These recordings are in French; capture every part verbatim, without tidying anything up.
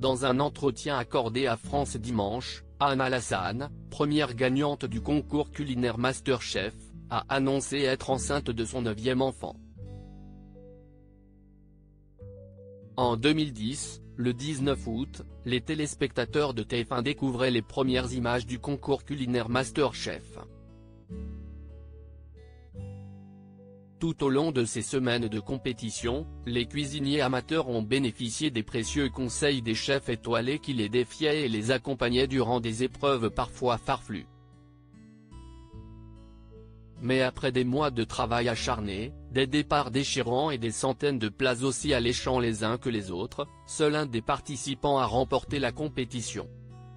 Dans un entretien accordé à France Dimanche, Anna Lassagne, première gagnante du concours culinaire MasterChef, a annoncé être enceinte de son neuvième enfant. En deux mille dix, le dix-neuf août, les téléspectateurs de T F un découvraient les premières images du concours culinaire MasterChef. Tout au long de ces semaines de compétition, les cuisiniers amateurs ont bénéficié des précieux conseils des chefs étoilés qui les défiaient et les accompagnaient durant des épreuves parfois farfelues. Mais après des mois de travail acharné, des départs déchirants et des centaines de plats aussi alléchants les uns que les autres, seul un des participants a remporté la compétition.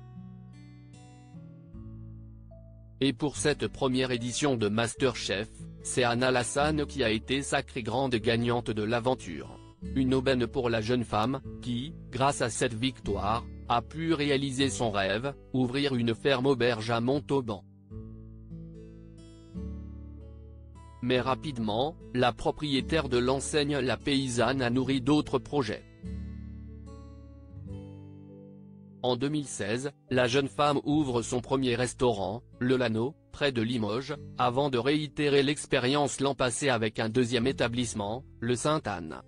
Et pour cette première édition de MasterChef, c'est Anna Lassagne qui a été sacrée grande gagnante de l'aventure. Une aubaine pour la jeune femme, qui, grâce à cette victoire, a pu réaliser son rêve, ouvrir une ferme auberge à Montauban. Mais rapidement, la propriétaire de l'enseigne La Paysanne a nourri d'autres projets. En deux mille seize, la jeune femme ouvre son premier restaurant, Le Lano, près de Limoges, avant de réitérer l'expérience l'an passé avec un deuxième établissement, le Sainte-Anne.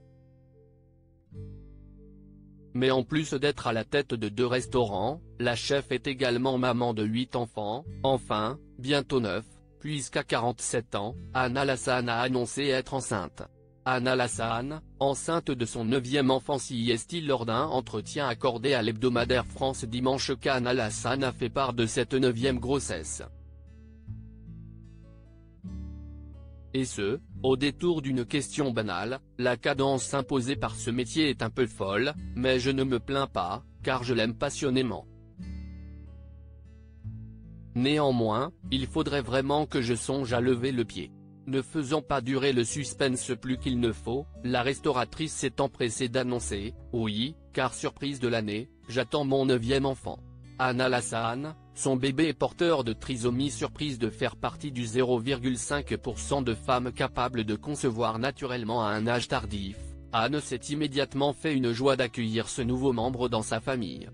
Mais en plus d'être à la tête de deux restaurants, la chef est également maman de huit enfants, enfin, bientôt neuf, puisqu'à quarante-sept ans, Anna Lassagne a annoncé être enceinte. Anna Lassagne, enceinte de son neuvième enfant s'y est-il lors d'un entretien accordé à l'hebdomadaire France Dimanche qu'Anna Lassagne a fait part de cette neuvième grossesse. Et ce, au détour d'une question banale, la cadence imposée par ce métier est un peu folle, mais je ne me plains pas, car je l'aime passionnément. Néanmoins, il faudrait vraiment que je songe à lever le pied. Ne faisant pas durer le suspense plus qu'il ne faut, la restauratrice s'est empressée d'annoncer, oui, car surprise de l'année, j'attends mon neuvième enfant. Anna Lassagne, son bébé est porteur de trisomie surprise de faire partie du zéro virgule cinq pour cent de femmes capables de concevoir naturellement à un âge tardif. Anne s'est immédiatement fait une joie d'accueillir ce nouveau membre dans sa famille.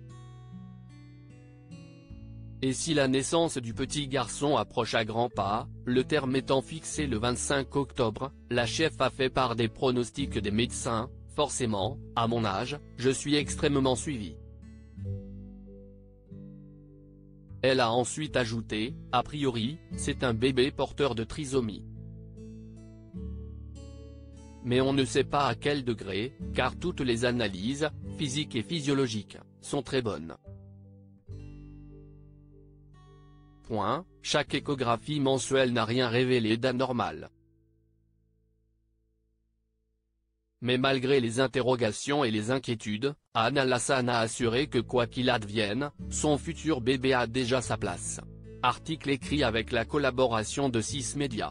Et si la naissance du petit garçon approche à grands pas, le terme étant fixé le vingt-cinq octobre, la chef a fait part des pronostics des médecins. Forcément, à mon âge, je suis extrêmement suivie. Elle a ensuite ajouté, a priori, c'est un bébé porteur de trisomie. Mais on ne sait pas à quel degré, car toutes les analyses, physiques et physiologiques, sont très bonnes. Point, chaque échographie mensuelle n'a rien révélé d'anormal. Mais malgré les interrogations et les inquiétudes, Anna Lassagne a assuré que quoi qu'il advienne, son futur bébé a déjà sa place. Article écrit avec la collaboration de six médias.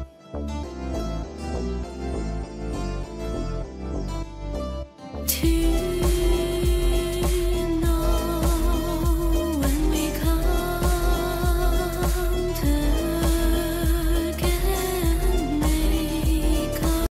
To